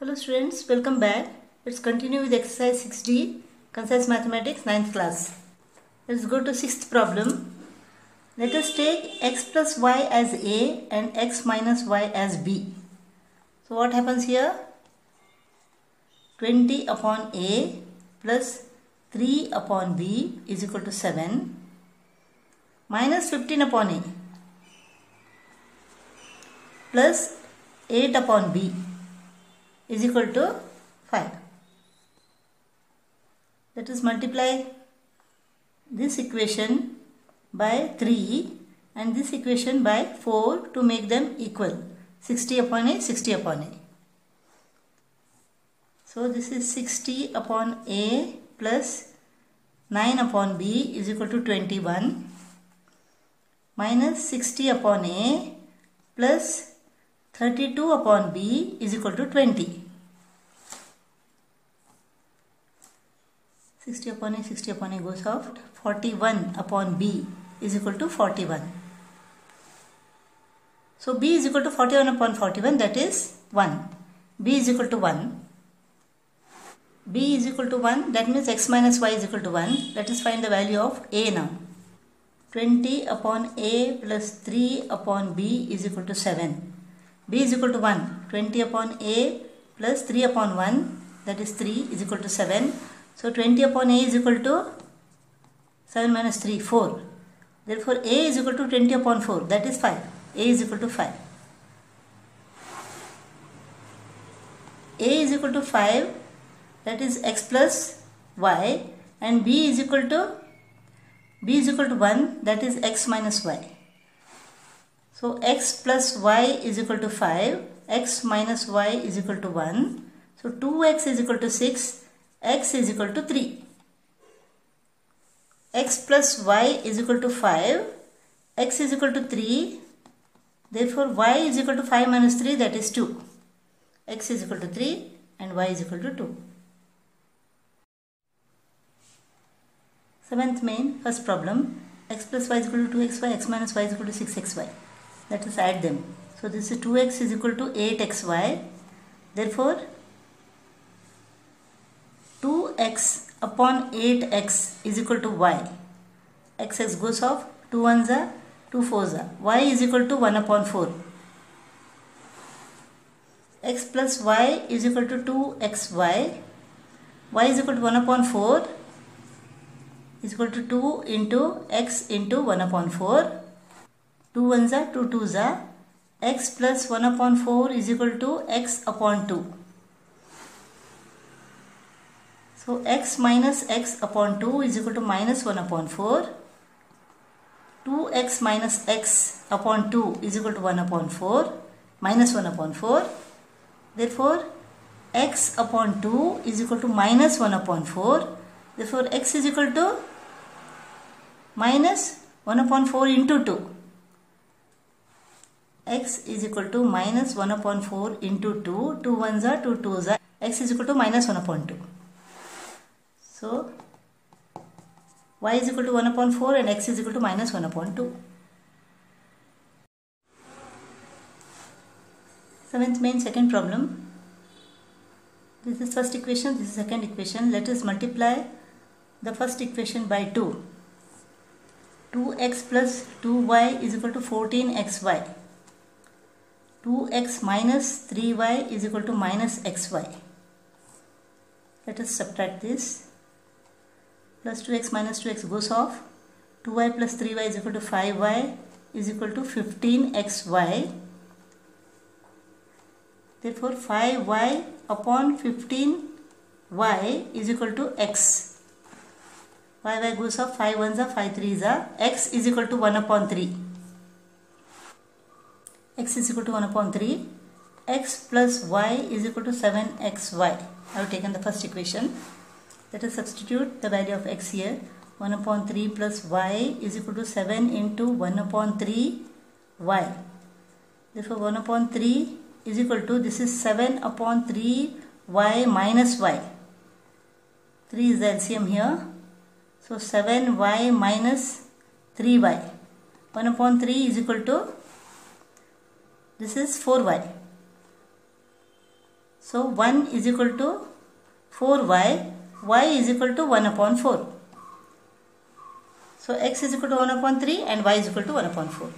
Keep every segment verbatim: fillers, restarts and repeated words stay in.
Hello students, welcome back. Let's continue with exercise six D, Concise Mathematics, ninth class. Let's go to sixth problem. Let us take x plus y as A and x minus y as B. So what happens here? twenty upon A plus three upon B is equal to seven minus fifteen upon A plus eight upon B is equal to five. Let us multiply this equation by three and this equation by four to make them equal. sixty upon A, sixty upon A. So this is sixty upon A plus nine upon B is equal to twenty-one minus sixty upon A plus thirty-two upon B is equal to twenty. sixty upon A, sixty upon A goes out. forty-one upon B is equal to forty-one. So B is equal to forty-one upon forty-one, that is one. B is equal to one. B is equal to one, that means x minus y is equal to one. Let us find the value of A now. twenty upon A plus three upon B is equal to seven. B is equal to one. twenty upon A plus three upon one, that is three, is equal to seven. So twenty upon A is equal to seven minus three, four. Therefore A is equal to twenty upon four, that is five. A is equal to five. A is equal to five, that is x plus y, and B is equal to B is equal to one, that is x minus y. So x plus y is equal to five, x minus y is equal to one. So two x is equal to six, x is equal to three. X plus y is equal to five, x is equal to three. Therefore y is equal to five minus three, that is two. X is equal to three and y is equal to two. Seventh main, first problem. X plus y is equal to two x y, x minus y is equal to six x y. Let us add them. So this is two x is equal to eight x y. Therefore two x upon eight x is equal to y. X x goes off, two ones are, two fours are. Y is equal to one upon four. X plus y is equal to two x y. Y is equal to one upon four is equal to two into x into one upon four. two ones are, two twos are. X plus one upon four is equal to x upon two. So x minus x upon two is equal to minus one upon four. two x minus x upon two is equal to one upon four. Minus one upon four. Therefore x upon two is equal to minus one upon four. Therefore x is equal to minus one upon four into two. X is equal to minus one upon four into two. two ones are, two twos are. X is equal to minus one upon two. So y is equal to one upon four and x is equal to minus one upon two. Seventh main, second problem. This is first equation, this is second equation. Let us multiply the first equation by two. two x plus two y is equal to fourteen x y. two x minus three y is equal to minus x y. Let us subtract this. Plus two x minus two x goes off. two y plus three y is equal to five y is equal to fifteen x y. Therefore five y upon fifteen y is equal to x. five y goes off, five ones are, five threes are. X is equal to one upon three. X is equal to one upon three. X plus y is equal to seven x y. I have taken the first equation. Let us substitute the value of x here. one upon three plus y is equal to seven into one upon three y. Therefore one upon three is equal to, this is seven upon three y minus y. three is the L C M here. So seven y minus three y. one upon three is equal to, this is four y. So one is equal to four y, y is equal to one upon four. So x is equal to one upon three and y is equal to one upon four.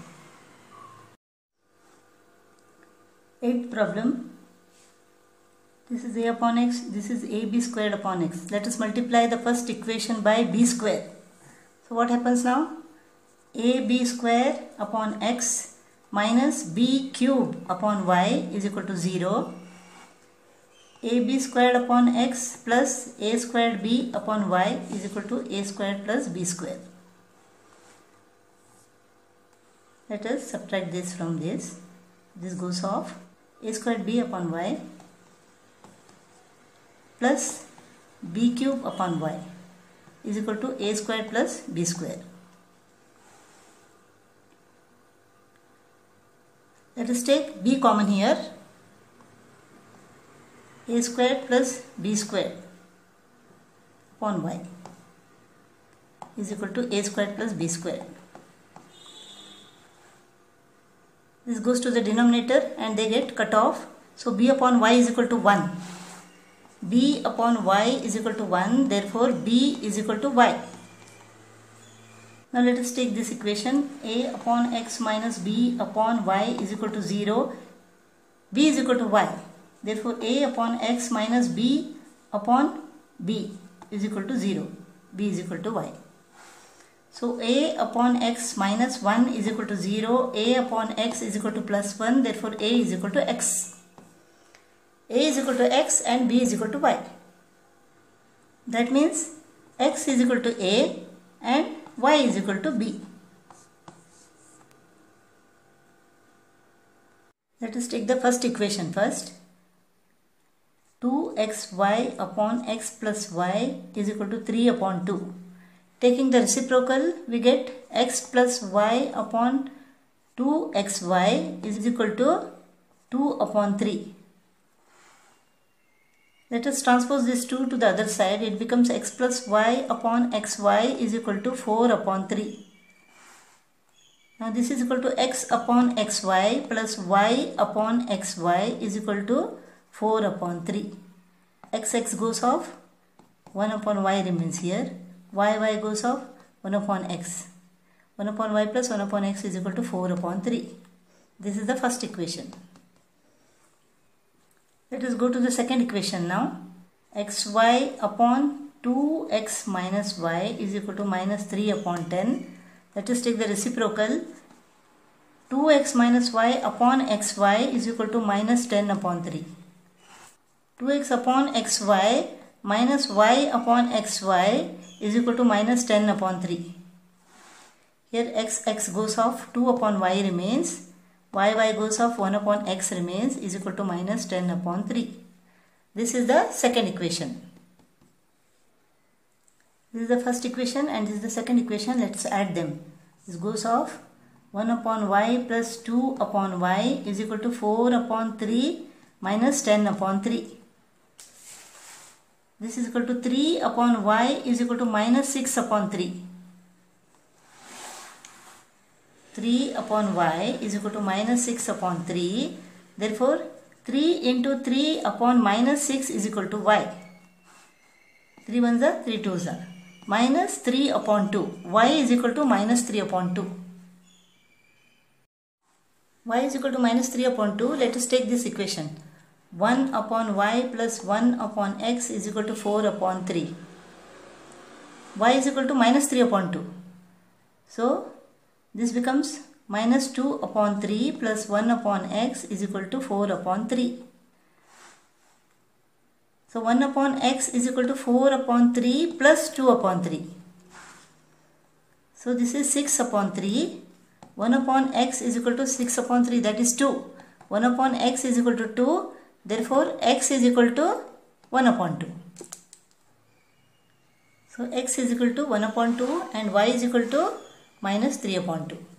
Eighth problem. This is a upon x, this is ab squared upon x. Let us multiply the first equation by b square. So what happens now? Ab square upon x minus b cube upon y is equal to zero. Ab squared upon x plus a squared b upon y is equal to a squared plus b square. Let us subtract this from this. This goes off. A squared b upon y plus b cube upon y is equal to a squared plus b square. Let us take b common here. A squared plus b squared upon y is equal to a squared plus b squared. This goes to the denominator and they get cut off. So b upon y is equal to one. B upon y is equal to one. Therefore b is equal to y. Now let us take this equation. A upon x minus b upon y is equal to zero. B is equal to y. Therefore a upon x minus b upon b is equal to zero. B is equal to y. So a upon x minus one is equal to zero. A upon x is equal to plus one. Therefore a is equal to x. A is equal to x and b is equal to y. That means x is equal to a and y is equal to b. Let us take the first equation first. two x y upon x plus y is equal to three upon two. Taking the reciprocal, we get x plus y upon two x y is equal to two upon three. Let us transpose this two to the other side. It becomes x plus y upon xy is equal to four upon three. Now this is equal to x upon xy plus y upon xy is equal to four upon three. X x goes off, one upon y remains here. Y y goes off, one upon x. one upon y plus one upon x is equal to four upon three. This is the first equation. Let us go to the second equation now. Xy upon two x minus y is equal to minus three upon ten. Let us take the reciprocal. two x minus y upon xy is equal to minus ten upon three. two x upon xy minus y upon xy is equal to minus ten upon three. Here x x goes off, two upon y remains. Y y goes off, one upon x remains is equal to minus ten upon three. This is the second equation. This is the first equation and this is the second equation. Let's add them. This goes off. one upon y plus two upon y is equal to four upon three minus ten upon three. This is equal to three upon y is equal to minus six upon three. three upon y is equal to minus six upon three. Therefore, three into three upon minus six is equal to y. three ones are, three twos are. Minus three upon two. Y is equal to minus three upon two. Y is equal to minus three upon two. Let us take this equation. one upon y plus one upon x is equal to four upon three. Y is equal to minus three upon two. So, this becomes minus two upon three plus one upon x is equal to four upon three. So, one upon x is equal to four upon three plus two upon three. So, this is six upon three. one upon x is equal to six upon three, that is two. one upon x is equal to two. Therefore, x is equal to one upon two. So, x is equal to one upon two and y is equal to minus three upon two.